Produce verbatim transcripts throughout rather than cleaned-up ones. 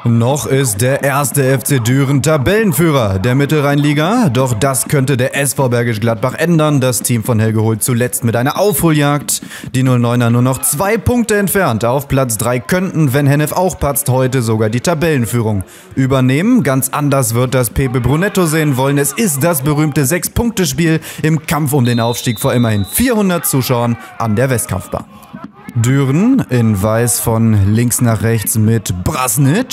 Noch ist der erste F C Düren Tabellenführer der Mittelrheinliga, doch das könnte der S V Bergisch Gladbach ändern. Das Team von Helge Hult zuletzt mit einer Aufholjagd. Die null neuner nur noch zwei Punkte entfernt. Auf Platz drei könnten, wenn Hennef auch patzt, heute sogar die Tabellenführung übernehmen. Ganz anders wird das Pepe Brunetto sehen wollen. Es ist das berühmte Sechs-Punkte-Spiel im Kampf um den Aufstieg vor immerhin vierhundert Zuschauern an der Westkampfbahn. Düren in weiß von links nach rechts mit Brasnic.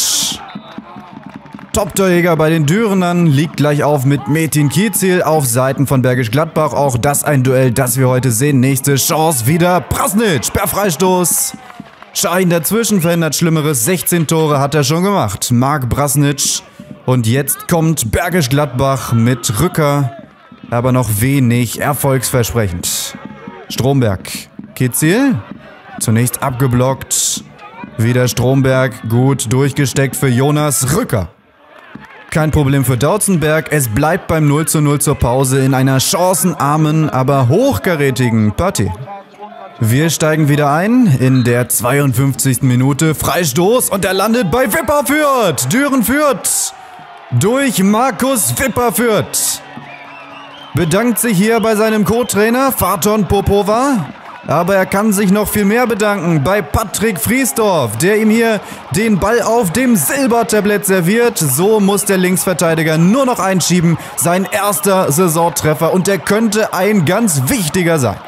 Top-Torjäger bei den Dürenern liegt gleich auf mit Metin Kizil auf Seiten von Bergisch Gladbach. Auch das ein Duell, das wir heute sehen. Nächste Chance wieder Brasnic per Freistoß. Schein dazwischen verhindert Schlimmeres. sechzehn Tore hat er schon gemacht. Marc Brasnic. Und jetzt kommt Bergisch Gladbach mit Rücker. Aber noch wenig erfolgsversprechend. Stromberg. Kizil. Zunächst abgeblockt. Wieder Stromberg. Gut durchgesteckt für Jonas Rücker. Kein Problem für Dautzenberg. Es bleibt beim null zu null zur Pause in einer chancenarmen, aber hochkarätigen Partie. Wir steigen wieder ein in der zweiundfünfzigsten Minute. Freistoß und er landet bei Wipperfürth. Düren führt durch Markus Wipperfürth. Bedankt sich hier bei seinem Co-Trainer Faton Popova. Aber er kann sich noch viel mehr bedanken bei Patrick Friesdorf, der ihm hier den Ball auf dem Silbertablett serviert. So muss der Linksverteidiger nur noch einschieben. Sein erster Saisontreffer und der könnte ein ganz wichtiger sein.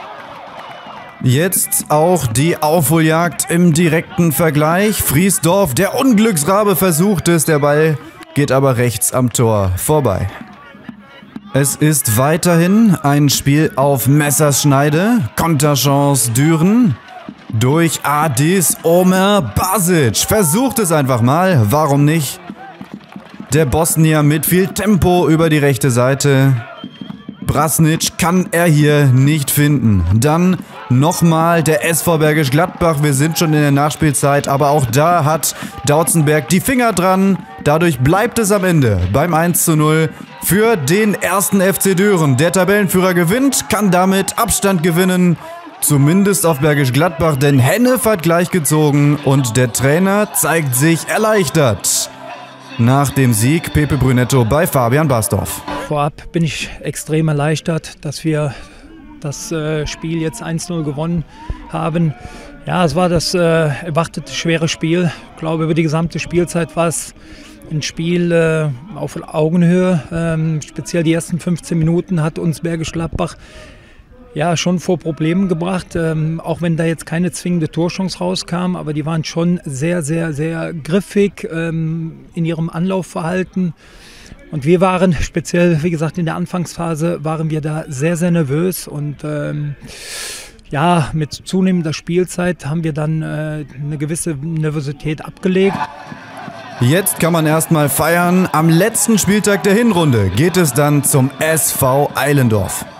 Jetzt auch die Aufholjagd im direkten Vergleich. Friesdorf, der Unglücksrabe, versucht es. Der Ball geht aber rechts am Tor vorbei. Es ist weiterhin ein Spiel auf Messerschneide. Konterchance Düren durch Adis Omer Basic. Versucht es einfach mal, warum nicht? Der Bosnier mit viel Tempo über die rechte Seite. Brasnic kann er hier nicht finden. Dann nochmal der S V Bergisch Gladbach. Wir sind schon in der Nachspielzeit, aber auch da hat Dautzenberg die Finger dran. Dadurch bleibt es am Ende beim eins zu null für den ersten F C Düren. Der Tabellenführer gewinnt, kann damit Abstand gewinnen. Zumindest auf Bergisch Gladbach, denn Hennef hat gleichgezogen und der Trainer zeigt sich erleichtert. Nach dem Sieg Pepe Brunetto bei Fabian Basdorf. Vorab bin ich extrem erleichtert, dass wir das äh, Spiel jetzt eins zu null gewonnen haben. Ja, es war das äh, erwartete schwere Spiel. Ich glaube, über die gesamte Spielzeit war es ein Spiel äh, auf Augenhöhe. Ähm, speziell die ersten fünfzehn Minuten hat uns Bergisch Gladbach ja schon vor Problemen gebracht. Ähm, auch wenn da jetzt keine zwingende Torchance rauskam, aber die waren schon sehr, sehr, sehr griffig ähm, in ihrem Anlaufverhalten. Und wir waren speziell, wie gesagt, in der Anfangsphase waren wir da sehr, sehr nervös und ähm, ja, mit zunehmender Spielzeit haben wir dann äh, eine gewisse Nervosität abgelegt. Jetzt kann man erstmal feiern. Am letzten Spieltag der Hinrunde geht es dann zum S V Eilendorf.